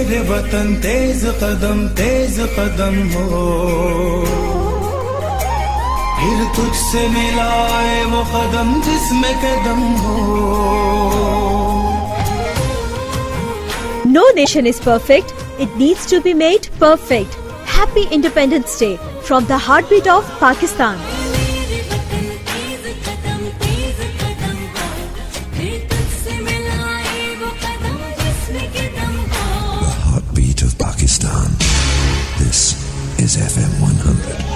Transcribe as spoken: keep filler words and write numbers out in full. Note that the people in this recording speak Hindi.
मेरे वतन तेज कदम तेज कदम हो, फिर तुझसे मिलाए वो कदम जिसमें कदम हो। No nation is perfect. It needs to be made perfect. Happy Independence Day from the heartbeat of Pakistan. The heartbeat of Pakistan. This is F M one hundred.